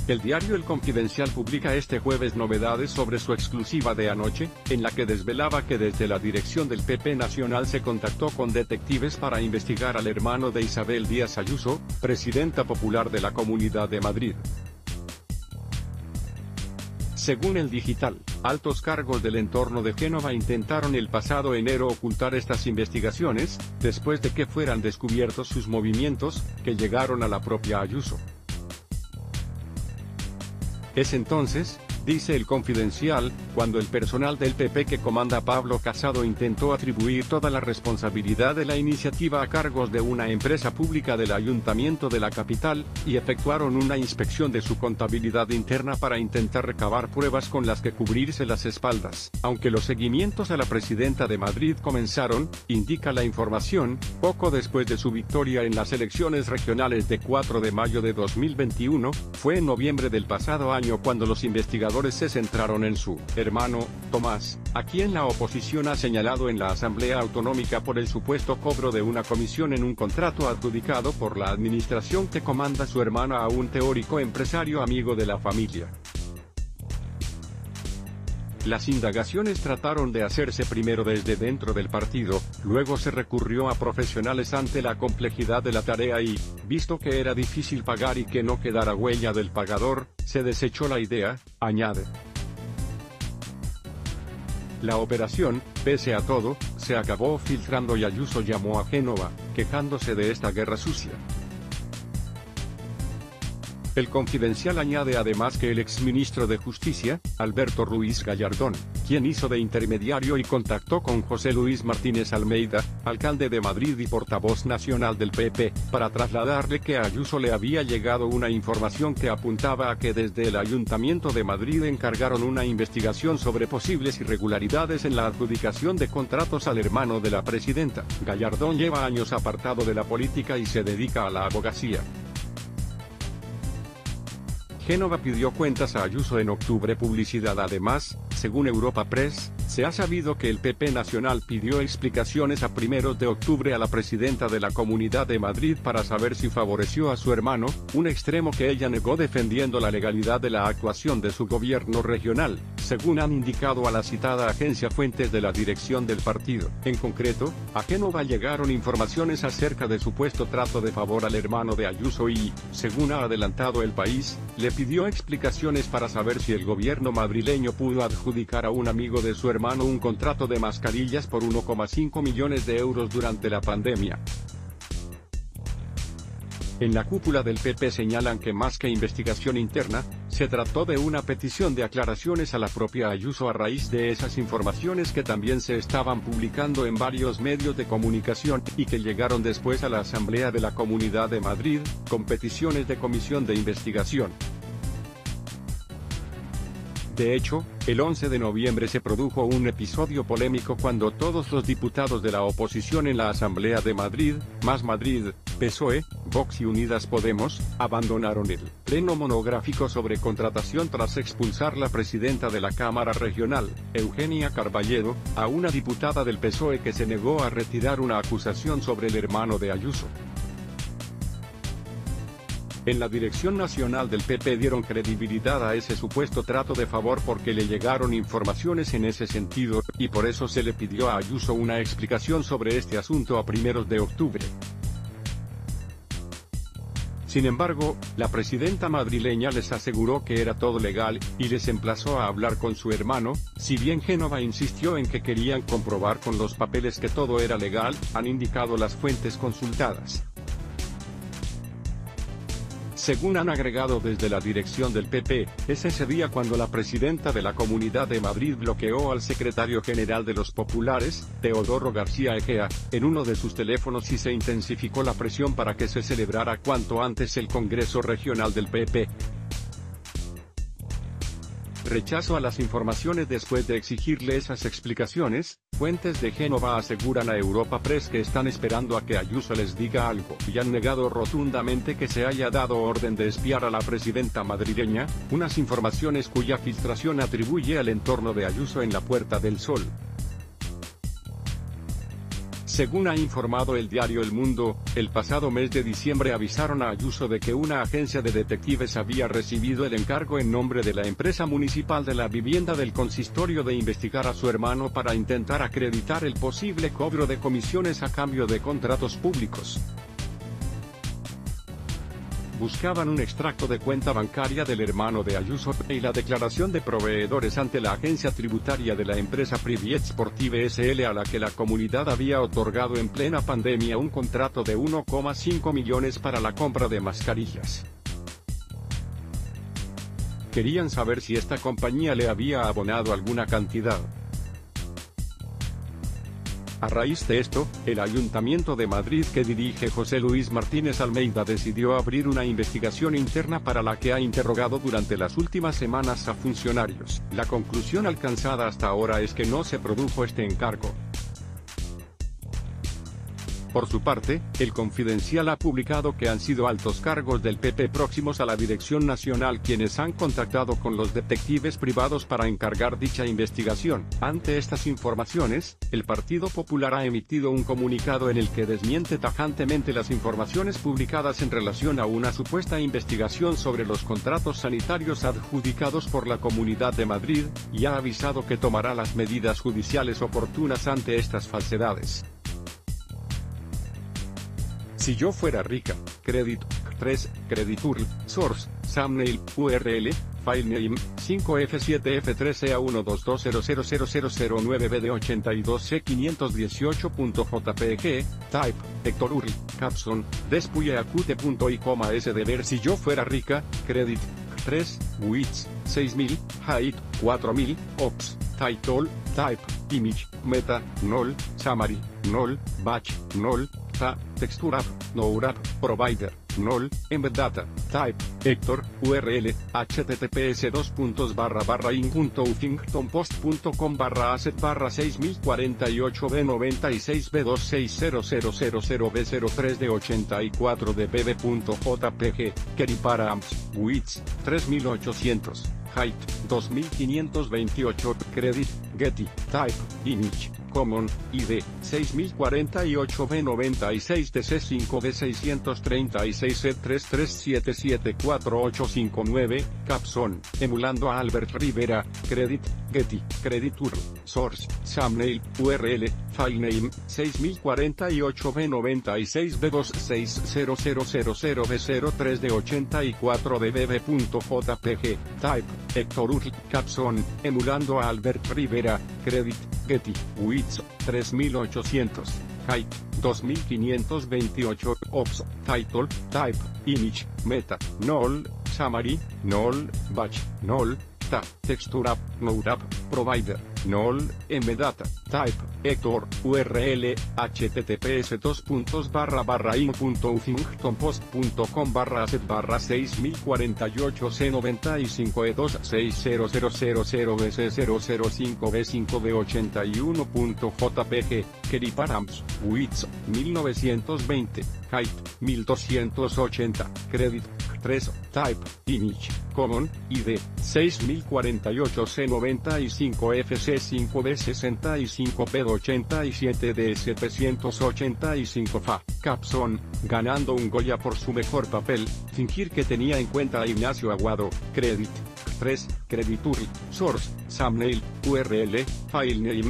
El diario El Confidencial publica este jueves novedades sobre su exclusiva de anoche, en la que desvelaba que desde la dirección del PP Nacional se contactó con detectives para investigar al hermano de Isabel Díaz Ayuso, presidenta popular de la Comunidad de Madrid. Según El Digital, altos cargos del entorno de Génova intentaron el pasado enero ocultar estas investigaciones, después de que fueran descubiertos sus movimientos, que llegaron a la propia Ayuso. Es entonces, dice El Confidencial, cuando el personal del PP que comanda Pablo Casado intentó atribuir toda la responsabilidad de la iniciativa a cargos de una empresa pública del Ayuntamiento de la capital, y efectuaron una inspección de su contabilidad interna para intentar recabar pruebas con las que cubrirse las espaldas. Aunque los seguimientos a la presidenta de Madrid comenzaron, indica la información, poco después de su victoria en las elecciones regionales de 4 de mayo de 2021, fue en noviembre del pasado año cuando los investigadores se centraron en su hermano, Tomás, a quien la oposición ha señalado en la Asamblea Autonómica por el supuesto cobro de una comisión en un contrato adjudicado por la administración que comanda su hermana a un teórico empresario amigo de la familia. Las indagaciones trataron de hacerse primero desde dentro del partido, luego se recurrió a profesionales ante la complejidad de la tarea y, visto que era difícil pagar y que no quedara huella del pagador, se desechó la idea, añade. La operación, pese a todo, se acabó filtrando y Ayuso llamó a Génova, quejándose de esta guerra sucia. El Confidencial añade además que el exministro de Justicia, Alberto Ruiz Gallardón, quien hizo de intermediario y contactó con José Luis Martínez Almeida, alcalde de Madrid y portavoz nacional del PP, para trasladarle que a Ayuso le había llegado una información que apuntaba a que desde el Ayuntamiento de Madrid encargaron una investigación sobre posibles irregularidades en la adjudicación de contratos al hermano de la presidenta. Gallardón lleva años apartado de la política y se dedica a la abogacía. Génova pidió cuentas a Ayuso en octubre. Publicidad. Además, según Europa Press, se ha sabido que el PP Nacional pidió explicaciones a primeros de octubre a la presidenta de la Comunidad de Madrid para saber si favoreció a su hermano, un extremo que ella negó defendiendo la legalidad de la actuación de su gobierno regional, según han indicado a la citada agencia fuentes de la dirección del partido. En concreto, a Génova llegaron informaciones acerca de supuesto trato de favor al hermano de Ayuso y, según ha adelantado El País, le pidió explicaciones para saber si el gobierno madrileño pudo adjudicar a un amigo de su hermano un contrato de mascarillas por 1,5 millones de euros durante la pandemia. En la cúpula del PP señalan que más que investigación interna, se trató de una petición de aclaraciones a la propia Ayuso a raíz de esas informaciones que también se estaban publicando en varios medios de comunicación, y que llegaron después a la Asamblea de la Comunidad de Madrid, con peticiones de comisión de investigación. De hecho, el 11 de noviembre se produjo un episodio polémico cuando todos los diputados de la oposición en la Asamblea de Madrid, Más Madrid, PSOE, Vox y Unidas Podemos, abandonaron el pleno monográfico sobre contratación tras expulsar la presidenta de la Cámara Regional, Eugenia Carballedo, a una diputada del PSOE que se negó a retirar una acusación sobre el hermano de Ayuso. En la dirección nacional del PP dieron credibilidad a ese supuesto trato de favor porque le llegaron informaciones en ese sentido, y por eso se le pidió a Ayuso una explicación sobre este asunto a primeros de octubre. Sin embargo, la presidenta madrileña les aseguró que era todo legal, y les emplazó a hablar con su hermano, si bien Génova insistió en que querían comprobar con los papeles que todo era legal, han indicado las fuentes consultadas. Según han agregado desde la dirección del PP, es ese día cuando la presidenta de la Comunidad de Madrid bloqueó al secretario general de los populares, Teodoro García Egea, en uno de sus teléfonos y se intensificó la presión para que se celebrara cuanto antes el Congreso Regional del PP. Rechazo a las informaciones. Después de exigirle esas explicaciones, fuentes de Génova aseguran a Europa Press que están esperando a que Ayuso les diga algo, y han negado rotundamente que se haya dado orden de espiar a la presidenta madrileña, unas informaciones cuya filtración atribuye al entorno de Ayuso en la Puerta del Sol. Según ha informado el diario El Mundo, el pasado mes de diciembre avisaron a Ayuso de que una agencia de detectives había recibido el encargo en nombre de la empresa municipal de la vivienda del consistorio de investigar a su hermano para intentar acreditar el posible cobro de comisiones a cambio de contratos públicos. Buscaban un extracto de cuenta bancaria del hermano de Ayuso y la declaración de proveedores ante la agencia tributaria de la empresa Priviet Sportive SL, a la que la comunidad había otorgado en plena pandemia un contrato de 1,5 millones para la compra de mascarillas. Querían saber si esta compañía le había abonado alguna cantidad. A raíz de esto, el Ayuntamiento de Madrid, que dirige José Luis Martínez Almeida, decidió abrir una investigación interna para la que ha interrogado durante las últimas semanas a funcionarios. La conclusión alcanzada hasta ahora es que no se produjo este encargo. Por su parte, El Confidencial ha publicado que han sido altos cargos del PP próximos a la Dirección Nacional quienes han contactado con los detectives privados para encargar dicha investigación. Ante estas informaciones, el Partido Popular ha emitido un comunicado en el que desmiente tajantemente las informaciones publicadas en relación a una supuesta investigación sobre los contratos sanitarios adjudicados por la Comunidad de Madrid, y ha avisado que tomará las medidas judiciales oportunas ante estas falsedades. Si yo fuera rica, Credit, 3, Creditur, Source, Thumbnail, URL, Filename, 5F7F3EA122000009B de 82C518.jpg, Type, Héctor Url, Capson, Despuyeacute.i, S de ver. Si yo fuera rica, Credit, 3, Width, 6000, Height, 4000, Ops, Title, Type, Image, Meta, Null, Summary, Null, Batch, Null, Texture App, Nowrap, Provider, Null, Embed Data, Type, Héctor, URL, https://in.ufing.post.com/asset/6088b96b26000b03 de 84 de bb.jpg, Keriparams, Width, 3800, Height, 2528, Credit, Getty, Type, Image, Common, ID, 6048b96DC636E3377485 Capson, emulando a Albert Rivera, Credit, Getty, Creditur, Source, Thumbnail, URL, Filename, 6048b96b2600000b03 de 84 de bb.jpg, Type, Héctor Url, Capson, emulando a Albert Rivera, Credit, Getty, Width, 3800, Height, 2528, Ops, Title, Type, Image, Meta, Null, Summary, Null, Batch, Null, Texture App, Nowrap, Provider, Null, Embed Data, Type, Héctor, URL, https://in.ufing.post.com/asset/6000C005b5b81.jpg, Keriparams, Width, 1920, Height, 1280, Credit, 3, Type, Image, Common, ID, 6048C95F65B67D785 FA, Capson, ganando un Goya por su mejor papel, fingir que tenía en cuenta a Ignacio Aguado, Credit, 3, Creditur, Source, Thumbnail, URL, Filename,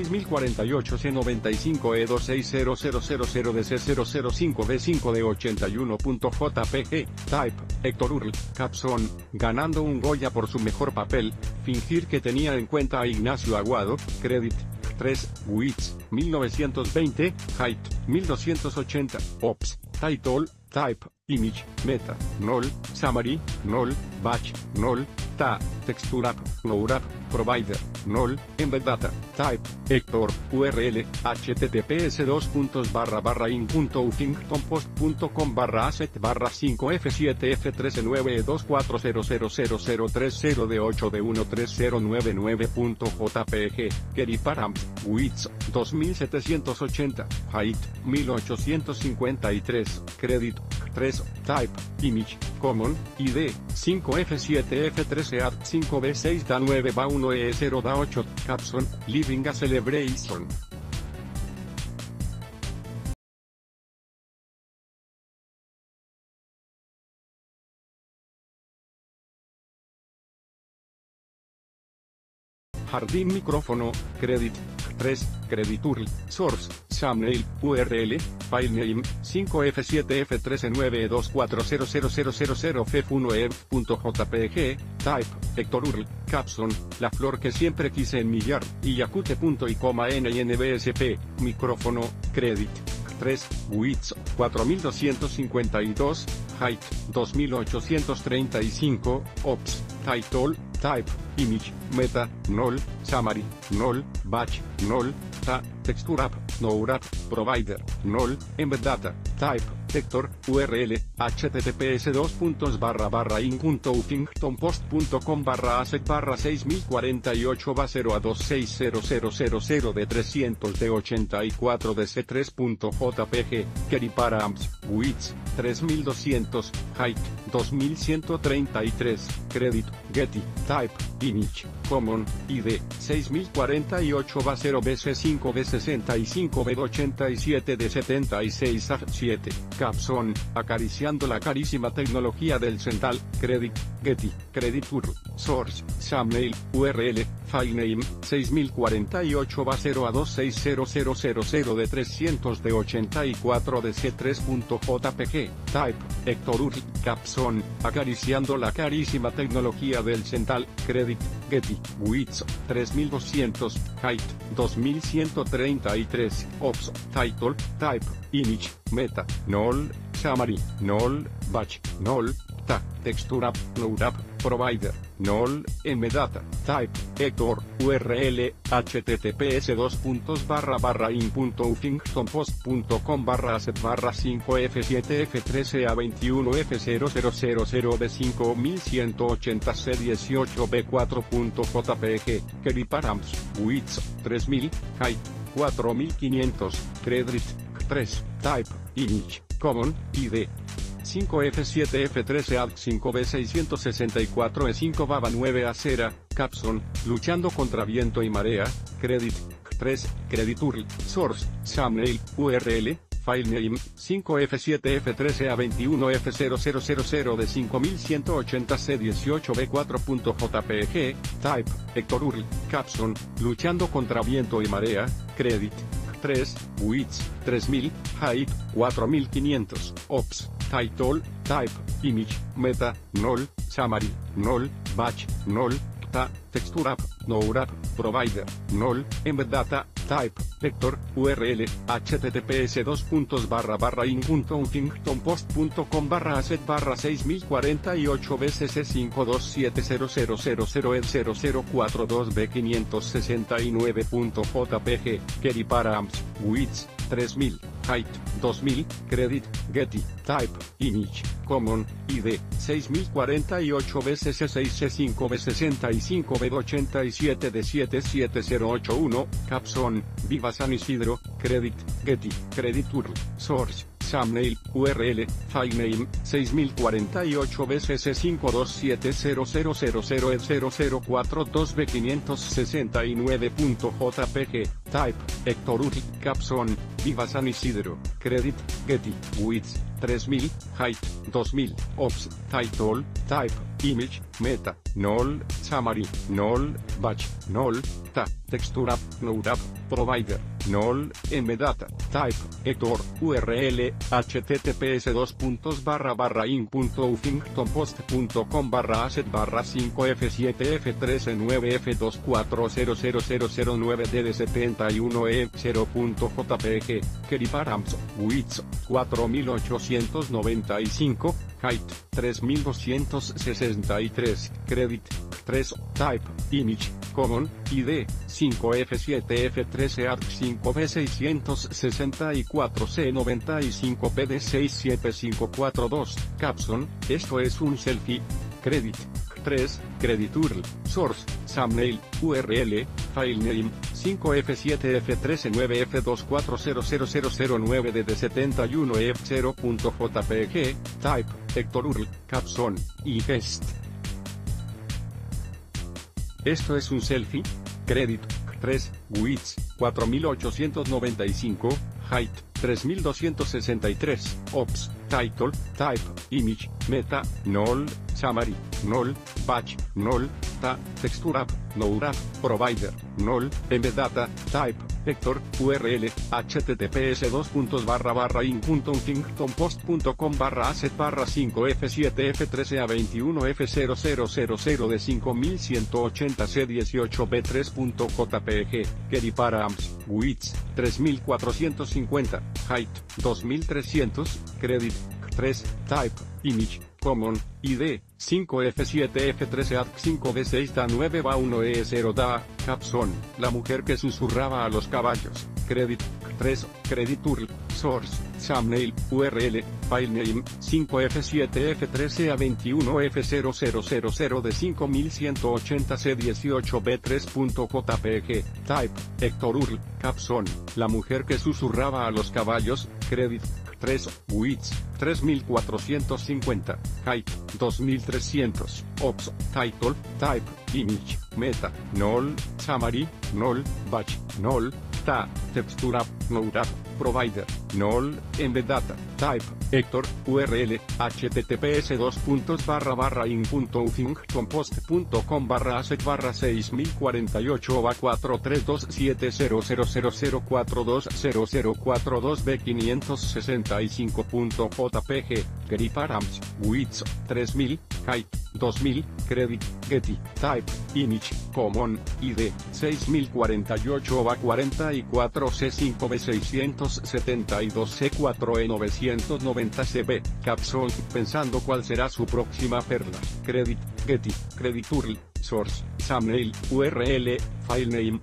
6048C95E26000DC005B5 de 81.jpg, Type, Héctor Url, Capson, ganando un Goya por su mejor papel, fingir que tenía en cuenta a Ignacio Aguado, Credit, 3, Width, 1920, Height, 1280, Ops, Title, Type, Image, Meta, Null, Summary, Null, Batch, Null, Texture App, Nowrap, Provider, Null, Embed Data, Type, Héctor, URL, https://in.ufing.post.com/asset/5F7F139E24000030 de 8de 13099.jpg, Keriparams, Width, 2780, Height, 1853, Credit, 3, Type, Image, Common, ID, 5F7F13AT5B6DA9BA1E0DA8, Capson, Living a Celebration. Jardín micrófono, credit, 3, credit URL, source, thumbnail, URL, filename, 5f7f139240000 fef1ev.jpg, type, Héctor URL, caption, la flor que siempre quise enmillar, y yakute.i,ninbsp, micrófono, credit, 3, width, 4252, height, 2835, ops, title, type, image, meta, null, summary, null, batch, null, texture app, no wrap, provider, null, embed data, type, vector, URL, https://in.uffing.post.com/asset/6048/0a260000 de 384 dc3.jpg, query params, width, 3200, height, 2133, credit, getty, type, image, common, id, 6048-b65b87 af7, capson, acariciando la carísima tecnología del central, credit, getty, credit URL, source, thumbnail, URL, filename, 6048-0a260000 de 384 dc3.jpg, type, Héctor URL, capson, acariciando la carísima tecnología del central, credit, getty, width, 3200, height, 2133, ops, title, type, image, meta, null, summary, null, batch, null, texture app, no wrap, provider, null, embed-data, type, Héctor, URL, https://in.uffing.post.com/asset/5f7f13a21f0000 de 5180c18b4.jpg, query params, width, 3000, height, 4500, credit, 3, type, image, common, id, 5f7f13ad5b664 e5 baba9 capson, luchando contra viento y marea, credit, 3, credit URL, source, thumbnail, URL, filename, 5f7f13a21f0000 de 5180c18b4.jpg, type, Héctor URL, capson, luchando contra viento y marea, credit, 3, width, 3000, height, 4500, ops, title, type, image, meta, null, summary, null, batch, null, texture app, no wrap, provider, null, embed data, type, vector, URL, https://in.uffing.post.com/asset/60422b569.jpg, query params, width, 3000, height, 2000, credit, getty, type, image, common, id, 6048-b6c5b65b87 de 77081, capson, Viva San Isidro, credit, getty, credit URL, source, thumbnail, URL, filename, 6052-b6c527000042b569.jpg, type, Héctor URL, capson, Viva San Isidro, credit, getty, width, 3000, height, 2000, ops, title, type, image, meta, null, summary, null, batch, null, texture app, no wrap, provider, null, embed data, type, Héctor, URL, https://in.uffing.post.com/asset/5f7f139f24000009 dd71e0.jpg, query params, width, 4895, height, 3263, credit, 3, type, image, common, id, 5f7f13a5b664c95pd67542, capson, esto es un selfie, credit, 3, credit URL, source, thumbnail, URL, filename, 5f7f139f24000009 dd71e0.jpg, type, Héctor URL, capson, y gest. Esto es un selfie, credit, 3, width, 4895, height, 3263, ops, title, type, image, meta, null, Summary, null, batch, null, ta, texture app, no wrap, provider, null, embed data, type, vector, URL, https://in.huffington-post.com/asset/5f7f13a21f0000 de 5118c18b3.jpg, query params, width, 3450, height, 2300, credit, 3, type, image, common, id, 5f7f13at5b6da9va1e0da, capson, la mujer que susurraba a los caballos, credit, 3, credit URL, source, thumbnail, URL, filename, 5f7f13a21f0000 de 5180c18b3.jpg, type, Hector URL, capson, la mujer que susurraba a los caballos, credit, 3, width, 3450, height, 2300, ops, title, type, image, meta, null, summary, null, batch, null, ta, texture app, no wrap, provider, null, embed data, type, Hector, URL, https://in.huffington-post.com/asset/6042000420042b565.jpg, query params, width, 3000, height, 2000, credit, getty, type, image, common, id, 6048-44C5B672C4E990CB, capson, pensando cuál será su próxima perla, credit, getty, credit URL, source, thumbnail, URL, filename,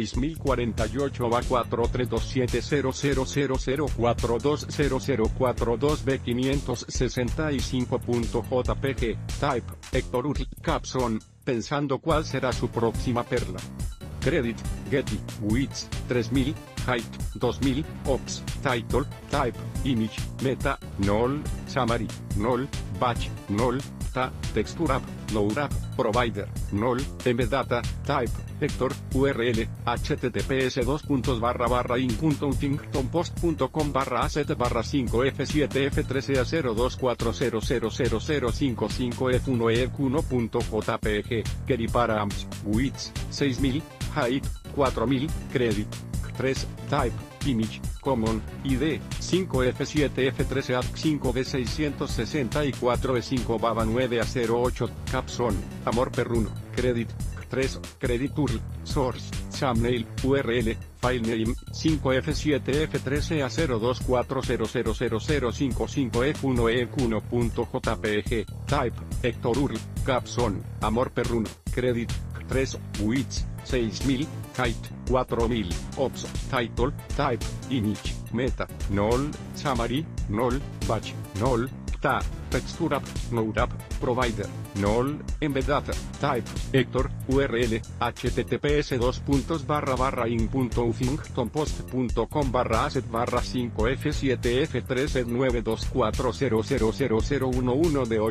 6048-43270004200442b565.jpg, type, Hector URL, capson, pensando cuál será su próxima perla. Credit, getty, width, 3000, height, 2000, ops, title, type, image, meta, null, summary, null, batch, null, ta, texture app, no wrap, provider, null, embed data, type, vector, URL, https://in.huffington-post.com/asset/5f7f13a02400055f1e1.jpg, query params, width, 6000, height, 4000, credit, 3, type, image, common, id, 5f7f13at5b664e5baba9a08, capson, amor perruno, credit, 3, credit URL, source, thumbnail, URL, filename, 5f7f13a02400055f1e1.jpg, type, Hector URL, capson, amor perruno, credit, 3, width, 6000, height, 4000, ops, title, type, image, meta, null, summary, null, batch, null, ta, texture app, no wrap, provider, null, embed data, type, Hector, URL, https://in.huffington-post.com/asset/5f7f139240000011 de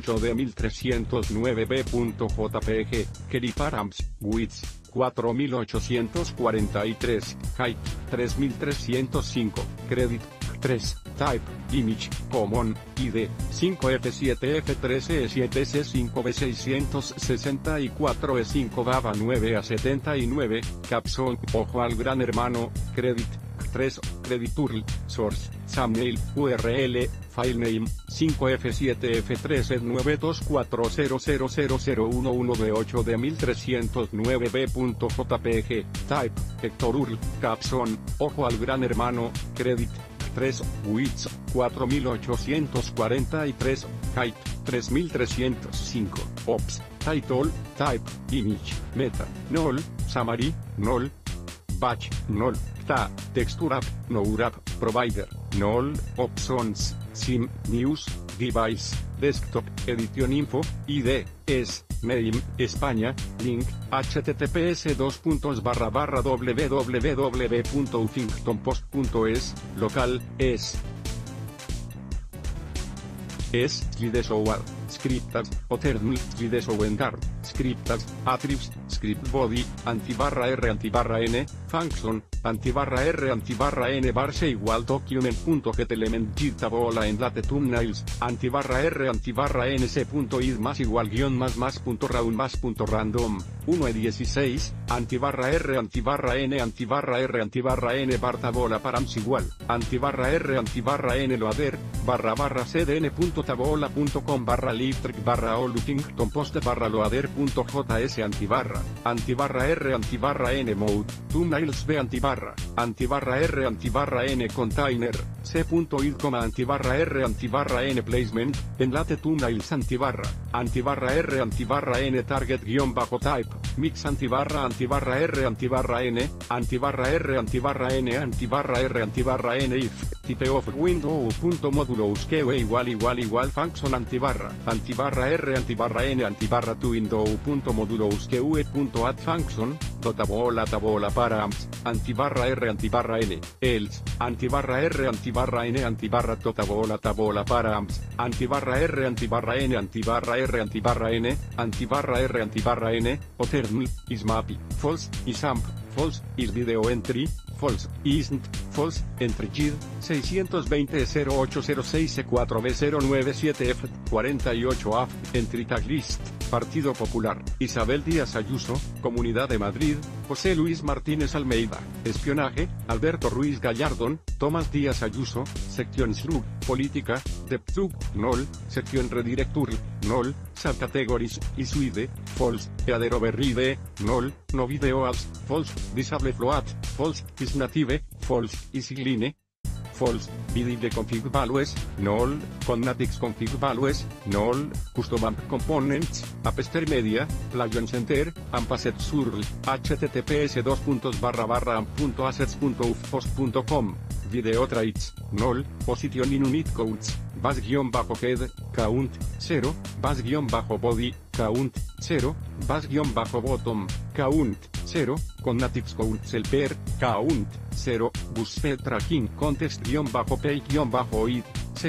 8d1309b.jpg, query params, width, 4843, height, 3305, credit, 3, type, image, common, id, 5f7f13a7C5b664e5baba9a79, capson, ojo al gran hermano, credit, 3, credit URL, source, thumbnail, URL, filename, 5f7f1392400011 de 8d1309b.jpg, type, Hector URL, capson, ojo al gran hermano, credit, 3, width, 4843, height, 3305, ops, title, type, image, meta, null, summary, null, batch, null, ta, texture app, no wrap, provider, null, options, sim, news, device, desktop, edition info, id, es, name, España, link, https://www.huffingtonpost.es, local, es, Slideshow. scriptas, Oternal, Videsowendar, scriptas, attributes, script body, antibarra R antibarra N, function, antibarra R antibarra N barse igual document.getElement git tabola en late thumbnails, antibarra R antibarra N c.id más igual guión más punto raun más punto random, 1 e 16, antibarra R antibarra N N bar tabola params igual, antibarra R antibarra N loader, barra cdn.tabola.com barra libtrick barra all-looking post barra loader.js antibarra R antibarra N mode, thumbnails b antibarra R antibarra N container, c.id, antibarra R antibarra N placement, enlate thumbnails antibarra R antibarra N target type, mix antibarra R antibarra N, antibarra R antibarra N R antibarra N if, type of window.modulos que igual function antibarra R antibarra N antibarra to window.modulos que add function, tabola params, antibarra R antibarra N, else, antibarra R antibarra N antibarra tabola params, antibarra R antibarra N antibarra R antibarra N, antibarra R antibarra N, Oternal, isMAPI, false, isamp, false, isVideo entry, false, isNt, false, entry GID, 620-0806C4B097F, 48A, entry tag list, Partido Popular, Isabel Díaz Ayuso, Comunidad de Madrid, José Luis Martínez Almeida, espionaje, Alberto Ruiz Gallardón, Tomás Díaz Ayuso, sección SRUG, política, DepTub, null, sección Redirectur, null, subcategories, isuide, false, Eadero Berride, null, no video ads, false, disable float, false, isnative, false, isigline, false, vidide config values, null, connatics config values, null, custom amp components, appster media, plugin center, ampasset surl, https://amp.assets.ufpost.com, video traits, null, position in unit counts, bas-head, count, 0, bas-body, count, 0, bas-bottom, count, 0, connatics counts el per, count, 0, busfed tracking context-pay-id,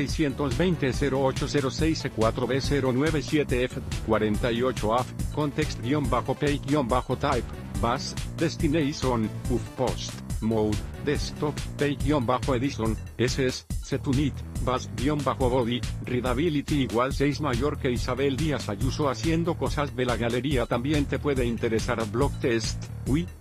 620-0806C4B097F, 48AF, context-pay-type, bus, destination, ufpost, mode, desktop, pay-edison, ss, setunit, bus-body, readability igual 6 mayor que Isabel Díaz Ayuso haciendo cosas de la galería. También te puede interesar a blog test,